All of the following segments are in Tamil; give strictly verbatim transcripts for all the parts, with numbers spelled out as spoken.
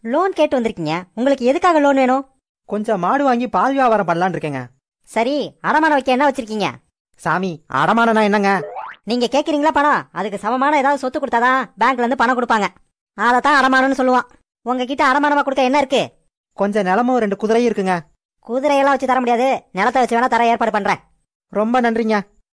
லோன் கேட்டு வந்திருக்கீங்க, உங்களுக்கு எதுக்காக லோன் வேணும்? கொஞ்சம் மாடு வாங்கி பால் வியாபாரம் பண்ணலான்னு இருக்கேங்க. சரி, அடமானம் வைக்க என்ன வச்சிருக்கீங்க? சாமி, அடமானம்னா என்னங்க? நீங்க கேக்குறீங்களா பணம்? அதுக்கு சமமான ஏதாவது சொத்து கொடுத்தாதான் பேங்க்ல இருந்து பணம் கொடுப்பாங்க. அதைத்தான் அடமானம்னு சொல்லுவான். உங்ககிட்ட அடமானமா கொடுக்க என்ன இருக்கு? கொஞ்சம் நிலமும் ரெண்டு குதிரையும் இருக்குங்க. குதிரையெல்லாம் வச்சு தர முடியாது, நிலத்தை வச்சு வேணா தர ஏற்பாடு பண்றேன். ரொம்ப நன்றிங்க.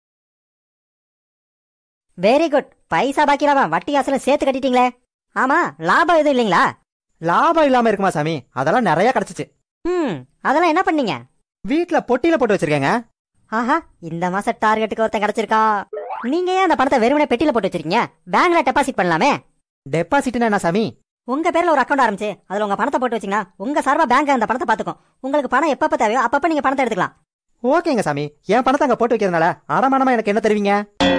Very good. பைசா பாக்கிலாமா வட்டி காசுல சேர்த்து கட்டிட்டீங்களே. ஆமா, லாபம் எதுவும் இல்லைங்களா? லாபம் இல்லாம இருக்குமா சாமி? அதெல்லாம் நிறைய கிடைச்சிச்சு. ம், அதெல்லாம் என்ன பண்ணீங்க? வீட்டுல பொட்டியில போட்டு வச்சிருக்கேங்க. ஆஹா, இந்த மாச டார்கெட்டுக்கு ஒருத்தன் கிடைச்சிருக்கான். நீங்க ஏன் அந்த பணத்தை வெறுமனே பெட்டியில போட்டு வச்சிருக்கீங்க? பேங்க்ல டெபாசிட் பண்ணலாமே. டெபாசிட்னா என்ன சாமி? உங்க பேர்ல ஒரு அக்கௌண்ட் ஆரம்பிச்சு அதுல உங்க பணத்தை போட்டு வச்சீங்கன்னா உங்க சார்பா பேங்க் அந்த பணத்தை பாத்துக்கும். உங்களுக்கு பணம் எப்பப்ப தேவையோ அப்பப்ப நீங்க பணத்தை எடுத்துக்கலாம். ஓகேங்க சாமி, என் பணத்தை அங்க போட்டு வைக்கிறதுனால அடமானமா எனக்கு என்ன தருவீங்க?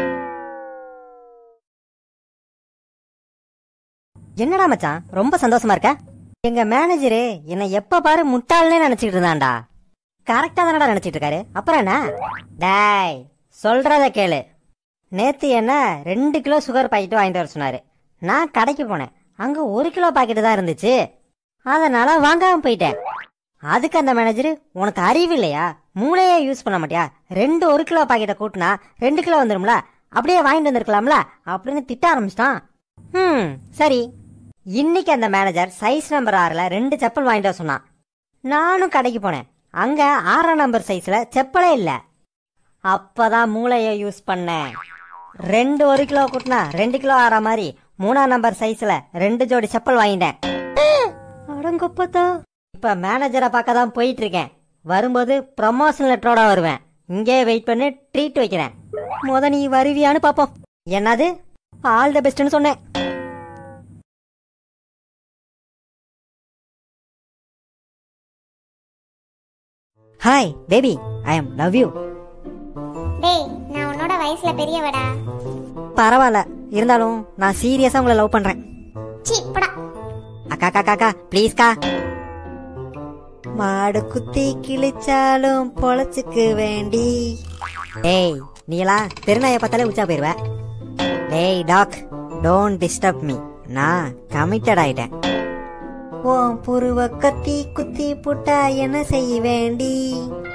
என்னடா மச்சான், ரொம்ப சந்தோஷமா இருக்க? எங்க மேனேஜரு என்னை எப்ப பாரு முட்டாள்னே நினைச்சிட்டு இருந்தான்டா. கரெக்டா தானடா நினைச்சிட்டு இருக்காரு. அப்புறம் என்ன? டேய், சொல்றத கேளு. நேத்து என்ன ரெண்டு கிலோ சுகர் பாக்கெட் வாங்கிட்டு வர சொன்னாரு. நான் கடைக்கு போனேன், அங்க ஒரு கிலோ பாக்கெட் தான் இருந்துச்சு. அதனால வாங்காம போயிட்டேன். அதுக்கு அந்த மேனேஜரு, உனக்கு அறிவு இல்லையா, மூளையே யூஸ் பண்ண மாட்டியா, ரெண்டு ஒரு கிலோ பாக்கெட்டை கூட்டினா ரெண்டு கிலோ வந்துடும்ல, அப்படியே வாங்கிட்டு வந்திருக்கலாம்ல அப்படின்னு திட்ட ஆரம்பிச்சிட்டான். ம் சரி, இன்னைக்கு அந்த மேனேஜர் சைஸ் நம்பர் ஆறுல ரெண்டு செப்பல் வாங்கிட்டு வர சொன்னான். நானும் கடைக்கு போனேன், அங்க ஆறாம் நம்பர் சைஸ்ல செப்பலே இல்ல. அப்பதான் மூளைய யூஸ் பண்ணேன். ரெண்டு ஒரு கிலோ கூட்டினா ரெண்டு கிலோ ஆற மாதிரி மூணாம் நம்பர் சைஸ்ல ரெண்டு ஜோடி செப்பல் வாங்கிட்டேன். அடங்கொப்பத்தா, இப்ப மேனேஜரை பார்க்க தான் போயிட்டு இருக்கேன். வரும்போது ப்ரமோஷன் லெட்டரோட வருவேன். இங்கே வெயிட் பண்ணி ட்ரீட் வைக்கிறேன். முத நீ வருவியான்னு பாப்போம். என்னது, ஆல் தி பெஸ்ட்னு சொன்னேன். Hi baby, I am love you. டேய், நான் உன்னோட வயசுல பெரியவடா. பரவாயில்ல, இருந்தாலும் நான் சீரியஸா உங்களை லவ் பண்றேன். சீ போடா. அக்கா கா கா ப்ளீஸ் கா. மாடு குத்தி கிழிச்சாலும் பொழைச்சுக்கு வேண்டி. டேய், நீ எல்லாம் திருநாயை பார்த்தாலே உச்சா போயிருவ. டேய் டாக், டோன்ட் டிஸ்டர்ப் மீ, நான் கமிட்டட் ஆயிட்டேன். ஓ புருவ கத்தி குத்தி புட்டா என்ன செய்ய வேண்டி.